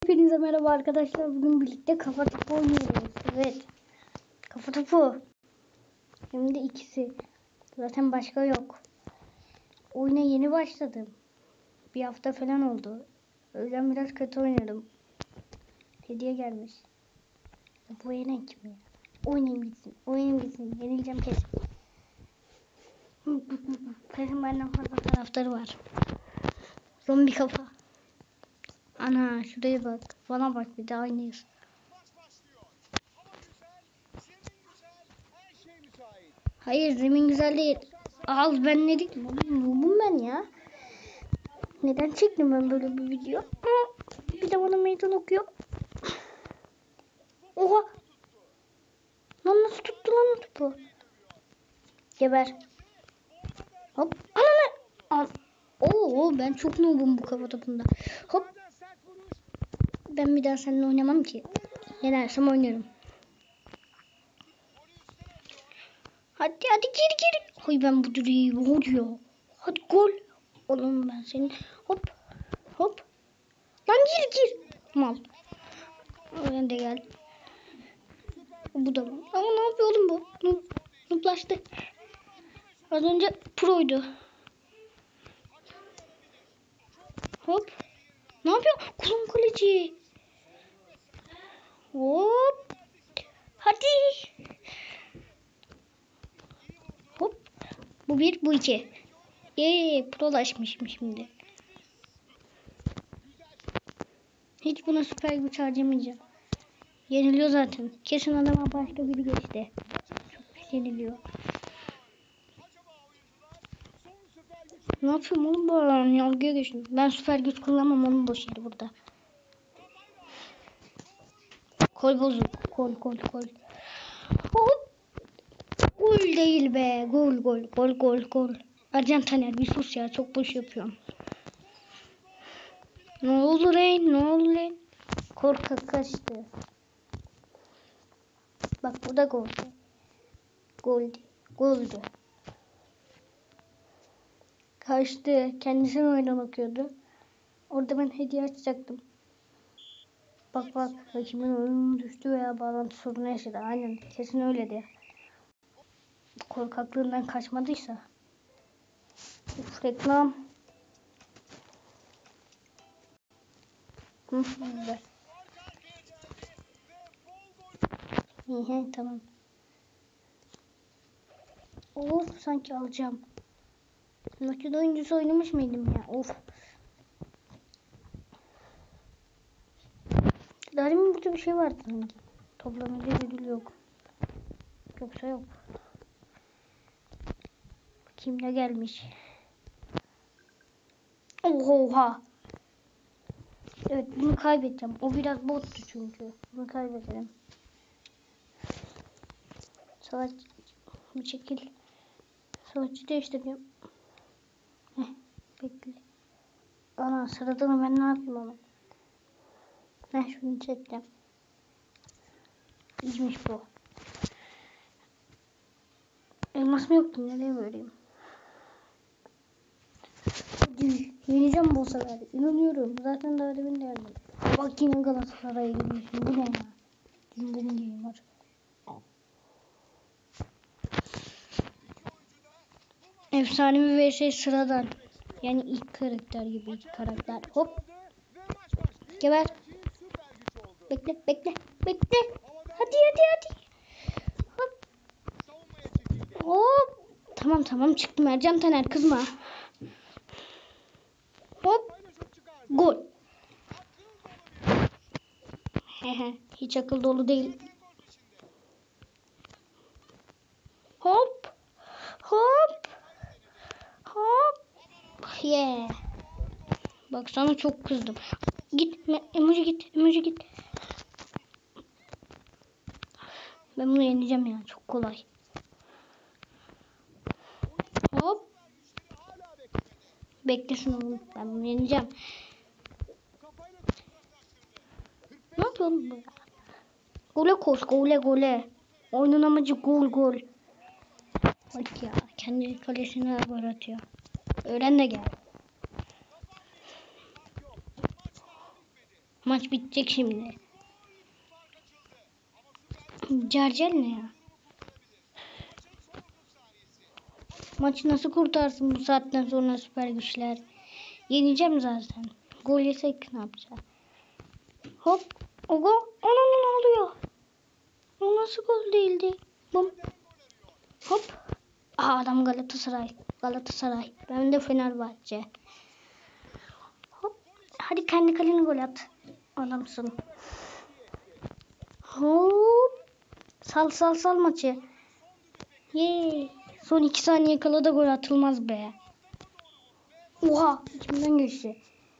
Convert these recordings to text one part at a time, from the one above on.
Hepinize merhaba arkadaşlar. Bugün birlikte kafa topu oynuyoruz. Evet. Kafa topu. Hem de ikisi. Zaten başka yok. Oyuna yeni başladım. Bir hafta falan oldu. O yüzden biraz kötü oynadım. Hediye gelmiş. Bu yenen kim ya? Oynayayım gitsin. Oynayayım gitsin. Yenileceğim kesin. Kesin benden fazla taraftarı var. Zombi kafa. Ana şuraya bak. Bana bak, bir de aynıyız. Hayır, zemin güzel değil. Al, ben ne dedim? Noobum ben ya. Neden çektim ben böyle bir video? Bir de bana meydan okuyor. Oha. Lan nasıl tuttu lan topu? Geber. Hop. Ananı. Oo, ben çok noobum bu kafa topunda. Hop. Ben bir daha seninle oynamam ki. Yenersem oynarım. Hadi gir. Hoy, ben bu direği vuruyor. Hadi gol. Oğlum ben senin. Hop. Lan gir. Mal. Ben de gel. Bu da mı? Ama ne yapıyor oğlum bu? Nuplaştı. Az önce proydu. Hop. Ne yapıyor? Kulun kaleci. Hop. Hadi. Hop. Bu bir, bu iki. Prolaşmışım şimdi. Hiç buna süper güç harcamayacağım. Yeniliyor zaten. Kesin adama başka biri geçti. Çok pis yeniliyor. Ne yapayım oğlum, bu alan yalgıya geçtim. Ben süper güç kullanmam, onun boş yeri burada. Kol bozuk. Kol. Hop. Gol değil be. Gol. Ercan Taner, bir sus ya. Çok boş yapıyorum. Ne oldu lan? Korkak kaçtı. Bak, bu da goldü. Kaçtı. Kendisine oyuna bakıyordu. Orada ben hediye açacaktım. Bak. Rakibimin oyunu düştü veya bağlantı sorunu yaşadı. Aynen. Kesin öyledi. Korkaklığından kaçmadıysa. Reklam. Güzel. Tamam. Of, sanki alacağım. Maçta oyuncusu oynamış mıydım ya? Of. Darimin burada bir şey vardı sanki. Toplamacı ödül yok. Yoksa yok. Bakayım ne gelmiş. Oha. Evet, bunu kaybedeceğim. O biraz bottu çünkü. Bunu kaybedelim. Savaş. Bir çekil. Savaşçı değiştireceğim. Bekle. Ana, sırada mı, ben ne yapayım ama. Şunu çekeceğim. İyiymiş bu. Elmas mı yoktu? Nereye vereyim? Yeneceğim bu sefer. İnanıyorum. Zaten daha demin de yendim. Bak, yine Galatasaray'a gidiyorsun. Bu ne ya? Benim game var. Efsanevi vs sıradan. Yani ilk karakter gibi iki karakter. Hop. Geber. Bekle. Hadi. Hop. Tamam çıktım. Ercan Taner, kızma. Hop. Gol. Hiç akıl dolu değil. Hop. Yeah. Bak, sana çok kızdım. Gitme. Emoji git. Ben bunu yeneceğim ya. Çok kolay. Hop. Beklesin oğlum. Ben bunu yeneceğim. Ne yapıyorsun bu? Gole koş. Gole. Oyunun amacı gol. Bak ya. Kendi kalesine gol atıyor. Öğren de gel. Maç bitecek şimdi. Carcal ne ya? Maçı nasıl kurtarsın bu saatten sonra süper güçler? Yeneceğim zaten. Gol yesek ne yapacağız? Hop. O gol. Ona ne oluyor? O nasıl gol değildi? Bum. Hop. Aa, adam Galatasaray. Galatasaray. Ben de Fenerbahçe. Hop. Hadi kendi kalene gol at. Adamsın. Hop. Sal maçı. Yey. Son 2 saniye kala da gol atılmaz be. Oha. İçimden geçti.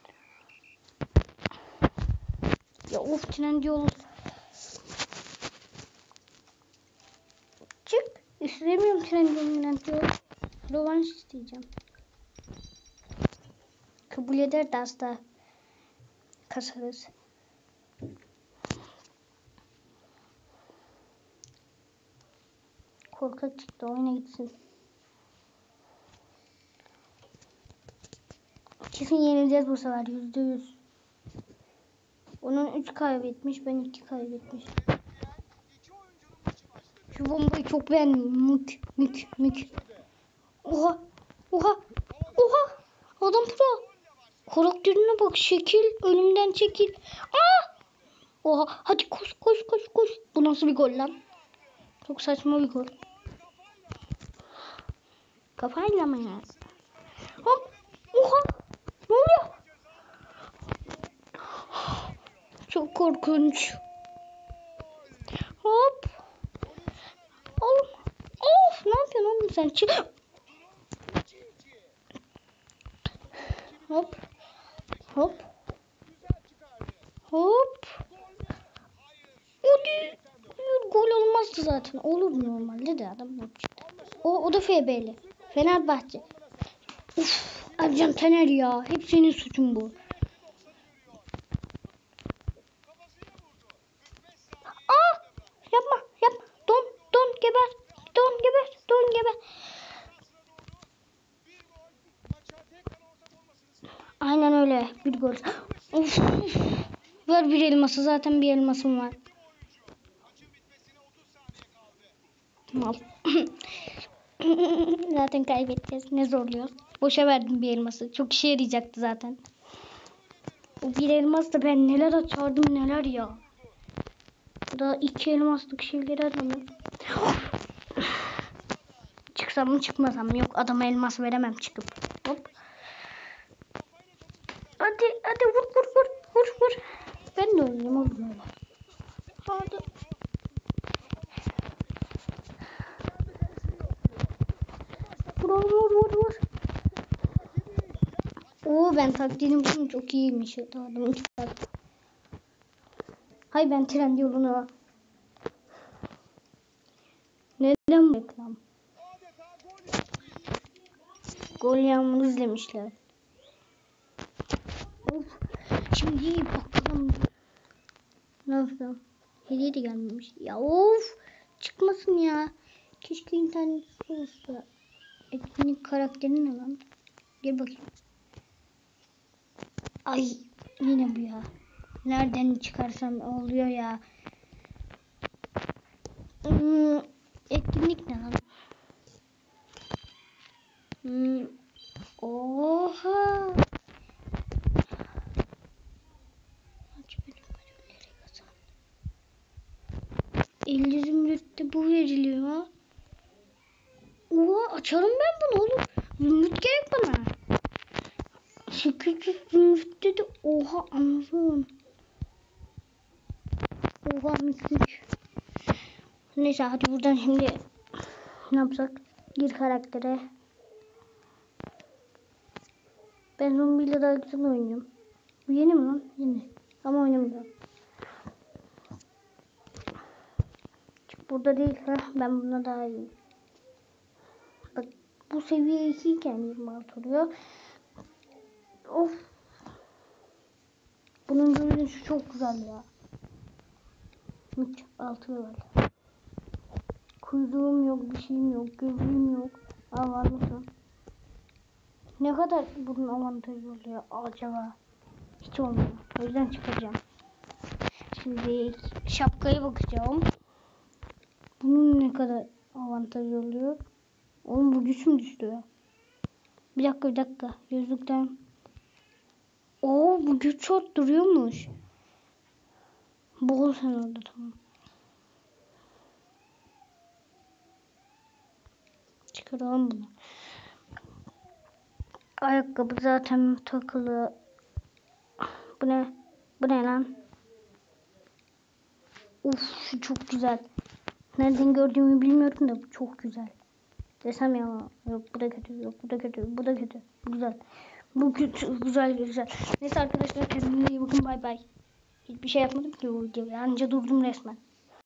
Ya of, Trendyol. Çık. İstemiyorum Trendyol. Rövanş isteyeceğim. Kabul eder de asla kasarız. Korkak çıktı, oyuna gitsin. Kesin yenileceğiz bu sefer, %100. Onun 3 kaybetmiş, ben 2 kaybetmiş. Şu bombayı çok beğendim. Mük. Oha. Adam pro. Karakterine bak, şekil, önümden çekil. Aa! Oha, hadi koş. Bu nasıl bir gol lan? Çok saçma bir gol. Kafayla mı ya? Hop. Oha. Ne oluyor? Çok korkunç. Hop. Oğlum. Of, ne yapıyorsun oğlum sen? Çık. Hop. Hadi. Gol olmazdı zaten. Olur normalde de adam yapacak. O da FB'li. Fenerbahçe. Uf, Ercan Taner ya. Hep senin suçun bu. Yapma. Don geber. Aynen öyle. Bir gol. Of. Ver bir elması. Zaten bir elmasım var. Mal. Zaten kaybedeceğiz. Ne zorluyor. Boşa verdim bir elması. Çok işe yarayacaktı zaten. O bir elmas da ben neler açardım neler ya. Daha 2 elmaslık şeyleri aramıyorum. Çıksam mı çıkmasam mı? Yok, adama elmas veremem çıkıp. Hop. Hadi vur. Ben de oynayayım oğlum öyle. Hadi. Vur. Oo, ben taktiğini buldum, çok iyiymiş. Adamın hay ben Trendyol'una. Neden reklam? Gol yağmuru izlemişler. Of. Şimdi bakalım. Ne yapacağım? Hediye de gelmemiş. Ya of. Çıkmasın ya. Keşke internet olsa. Etkinlik karakterin ne lan? Gel bakayım. Ay yine bu ya. Nereden çıkarsam oluyor ya. Etkinlik ne lan? Oha. Aç benim ödülleri kazan. 50 zümrütte bu veriliyor. Oha, açarım ben bunu oğlum. Zümrüt gerek bana. 800 zümrüt dedi. Oha, anladım. Oha, mük. Neyse hadi buradan şimdi ne yapsak? Gir karaktere. Ben zombiyle daha güzel oynuyorum. Bu yeni mi lan? Yeni. Ama oynamıyorum. Çık burada değil. Ben buna daha iyiyim. Bak bu seviye 2 iken 26 oluyor. Of. Bunun görünüşü çok güzel ya. 6 level. Kuyruğum yok, bir şeyim yok, gözüm yok. Aa, var mısın? Ne kadar bunun avantajı oluyor acaba? Hiç olmuyor. O yüzden çıkacağım. Şimdi şapkaya bakacağım. Bunun ne kadar avantajı oluyor? Oğlum bu güç mü düştü ya? Bir dakika. Gözlükten. Oo bu güç çok duruyormuş. Bol sen orada tamam. Çıkaralım bunu. Ayakkabı zaten takılı. Bu ne? Bu ne lan? Uf şu çok güzel. Nereden gördüğümü bilmiyorum da bu çok güzel. Desem ya yok bu da kötü, yok bu da kötü, bu da kötü. Güzel. Bu kötü, güzel. Neyse arkadaşlar kendinize iyi bakın, bay bay. Hiçbir şey yapmadım ki bu videoda. Anca durdum resmen.